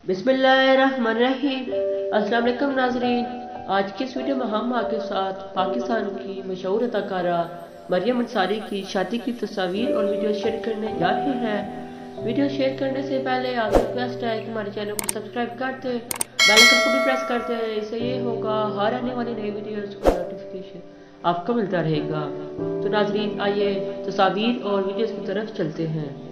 बिस्मिल्लाहिर्रहमानिर्रहीम। अस्सलाम वालेकुम नाज़रीन, आज की इस वीडियो में हम आपके साथ पाकिस्तान की मशहूर अदाकारा मरियम अंसारी की शादी की तस्वीर और वीडियो शेयर करने जा रहे हैं। वीडियो शेयर करने से पहले आपसे रिक्वेस्ट है कि हमारे चैनल को सब्सक्राइब कर दें, बेल आइकन को भी प्रेस कर दें। इससे ये होगा हर आने वाली नई वीडियोस का नोटिफिकेशन आपको मिलता रहेगा। तो नाज़रीन, आइए तस्वीर और वीडियोस की तरफ चलते हैं।